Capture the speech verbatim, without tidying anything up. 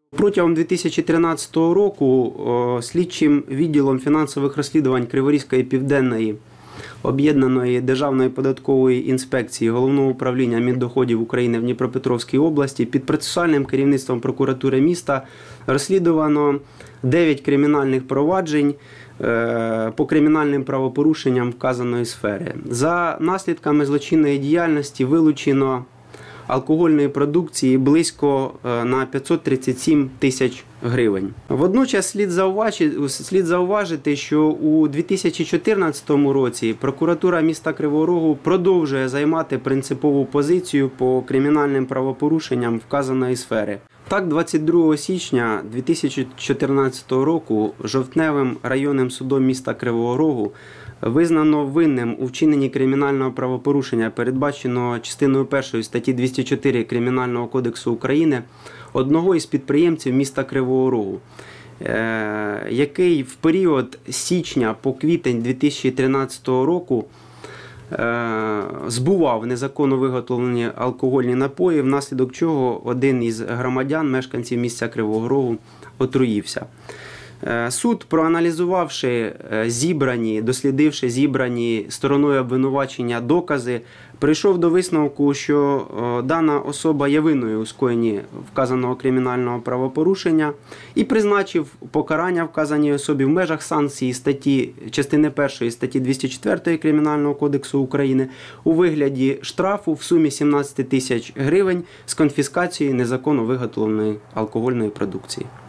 Протягом дві тисячі тринадцятого року слідчим відділом фінансових розслідувань Криворізької південної об'єднаної Державної податкової інспекції Головного управління Міндоходів України в Дніпропетровській області під процесуальним керівництвом прокуратури міста розслідувано дев'ять кримінальних проваджень по кримінальним правопорушенням вказаної сфери. За наслідками злочинної діяльності вилучено алкогольної продукції близько на п'ятсот тридцять сім тисяч гривень. Водночас слід зауважити, слід зауважити, що у дві тисячі чотирнадцятому році прокуратура міста Кривого Рогу продовжує займати принципову позицію по кримінальним правопорушенням вказаної сфери. Так, двадцять другого січня дві тисячі чотирнадцятого року Жовтневим районним судом міста Кривого Рогу визнано винним у вчиненні кримінального правопорушення, передбаченого частиною першої статті двісті чотири Кримінального кодексу України, одного із підприємців міста Кривого Рогу, який в період з січня по квітень дві тисячі тринадцятого року збував незаконно виготовлені алкогольні напої, внаслідок чого один із громадян, мешканців міста Кривого Рогу, отруївся. Суд, проаналізувавши зібрані, дослідивши зібрані стороною обвинувачення докази, прийшов до висновку, що дана особа є винною у скоєнні вказаного кримінального правопорушення і призначив покарання вказаній особі в межах санкції статті, частини першої статті двісті чотири Кримінального кодексу України у вигляді штрафу в сумі сімнадцять тисяч гривень з конфіскацією незаконно виготовленої алкогольної продукції.